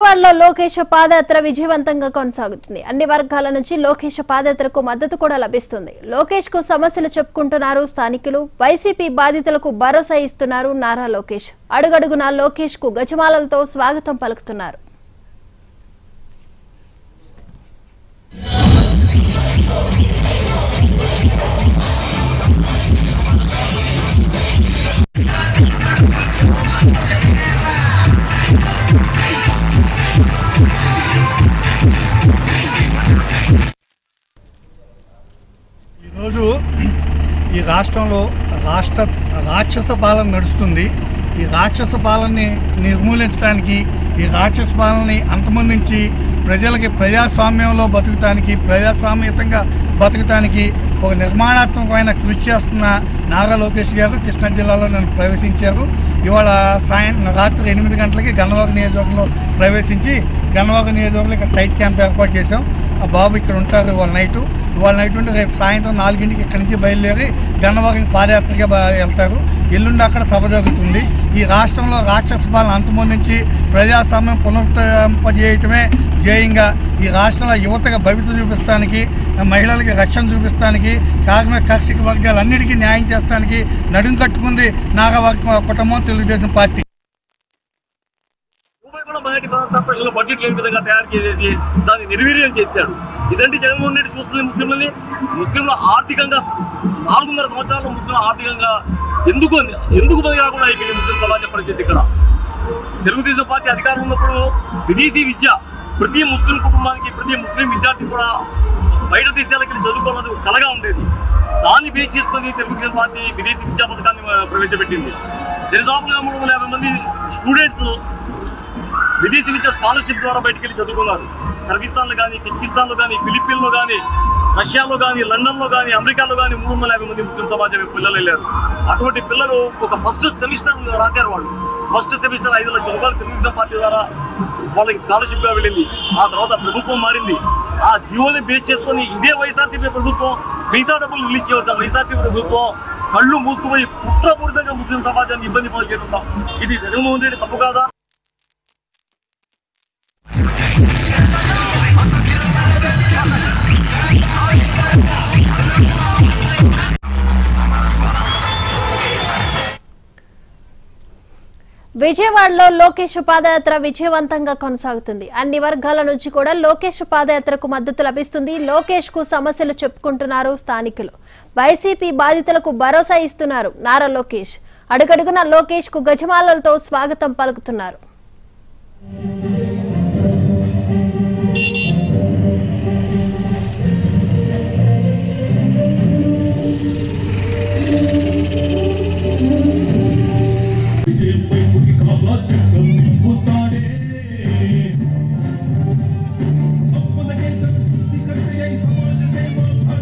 విజయవాడలో లోకేష్ పాదయాత్ర విజయవంతంగా కొనసాగుతుంది. అన్ని వర్గాల నుంచి లోకేష్ పాదయాత్రకు మద్దతు కూడా లభిస్తుంది. లోకేష్ కు సమస్యలు చెప్పుకుంటున్నారు స్థానికులు. వైసీపీ బాధితులకు భరోసా ఇస్తున్నారు నారా లోకేష్. అడుగడుగునా లోకేష్ కు గజమాలలతో స్వాగతం పలుకుతున్నారు. ఈరోజు ఈ రాష్ట్రంలో రాక్షస పాలన నడుస్తుంది. ఈ రాక్షస పాలనని నిర్మూలించడానికి, ఈ రాక్షస పాలనని అంతమొందించి ప్రజలకి ప్రజాస్వామ్యంలో బతుకుతానికి, ప్రజాస్వామ్యతంగా బతుకుతానికి ఒక నిర్మాణాత్మకమైన కృషి చేస్తున్న నారా లోకేష్ గారు కృష్ణా జిల్లాలో నన్ను ప్రవేశించారు. ఇవాళ రాత్రి 8 గంటలకి గన్నవరం నియోజకవర్గంలో ప్రవేశించి గన్నవరం నియోజకవర్గంలో ఇక్కడ సైట్ క్యాంప్ ఏర్పాటు చేశాం. ఆ బాబు ఇక్కడ ఉంటారు ఇవాళ నైట్ ఉంటే రేపు సాయంత్రం 4 ఇక్కడి నుంచి బయలుదేరి గన్నవరం పాదయాత్రగా వెళ్తారు. ఎల్లుండి అక్కడ సభ జరుగుతుంది. ఈ రాష్ట్రంలో రాక్షస పాలన అంతమొందించి ప్రజాస్వామ్యం పునరుద్ధరింపజేయటమే ధ్యేయంగా ఈ రాష్ట్రంలో యువతగా భవిష్యత్తు చూపిస్తానికి, మహిళలకి రక్షణ చూపిస్తానికి, కార్మిక కర్షక వర్గాలన్నిటికీ న్యాయం చేస్తానికి నడుం కట్టుకుంది నారా కుటుంబం తెలుగుదేశం పార్టీ. బడ్జెట్ లేని విధంగా తయారు చేసేసి దాన్ని నిర్వీర్యం చేశాడు. ఇదంటే జగన్మోహన్ రెడ్డి చూస్తుంది ముస్లింల ఆర్థికంగా 4.5 సంవత్సరాల్లో ముస్లింల ఆర్థికంగా ఎందుకు పని రాకుండా అయిపోయింది ముస్లిం సమాజ పరిస్థితి. ఇక్కడ తెలుగుదేశం పార్టీ అధికారంలో ఉన్నప్పుడు విదేశీ విద్య ప్రతి ముస్లిం కుటుంబానికి, ప్రతి ముస్లిం విద్యార్థి కూడా బయట దేశాలకు వెళ్ళి చదువుకోవాలని కలగా ఉండేది. దాన్ని బేస్ చేసుకుని తెలుగుదేశం పార్టీ విదేశీ విద్యా పథకాన్ని ప్రవేశపెట్టింది. దరిదాపుగా 350 మంది స్టూడెంట్స్ విదేశీ విద్య స్కాలర్షిప్ ద్వారా బయటకు వెళ్ళి చదువుకున్నారు. కర్గిస్తాన్లో కానీ, కిర్గిస్తాన్లో కానీ, ఫిలిప్పీన్లో కానీ, రష్యాలో కానీ, లండన్లో కానీ, అమెరికాలో కానీ 350 మంది ముస్లిం సమాజం పిల్లలు వెళ్ళారు. అటువంటి పిల్లలు ఒక ఫస్ట్ సెమిస్టర్ రాశారు. వాళ్ళు ఫస్ట్ సెమిస్టర్ 5 లక్షల రూపాయలు తెలుగుదేశం పార్టీ ద్వారా వాళ్ళకి స్కాలర్షిప్గా వెళ్ళింది. ఆ తర్వాత ప్రభుత్వం మారింది. ఆ జీవోని బేస్ చేసుకొని ఇదే వైఎస్ఆర్సీపీ ప్రభుత్వం మిగతా డబ్బులు రిలీజ్ చేయవచ్చు. వైఎస్ఆర్సీపీ ప్రభుత్వం కళ్ళు మూసుకుపోయి కుట్రపూరితంగా ముస్లిం సమాజాన్ని ఇబ్బంది పాలు చేయడం ఇది జగన్మోహన్ రెడ్డి తప్పు కాదా? విజయవాడలో లోకేష్ పాదయాత్ర విజయవంతంగా కొనసాగుతుంది. అన్ని వర్గాల నుంచి కూడా లోకేష్ పాదయాత్రకు మద్దతు లభిస్తుంది. లోకేష్ కు సమస్యలు చెప్పుకుంటున్నారు స్థానికులు. వైసీపీ బాధితులకు భరోసా ఇస్తున్నారు నారా లోకేష్. అడుగడుగున లోకేష్ కు గజమాలలతో స్వాగతం పలుకుతున్నారు.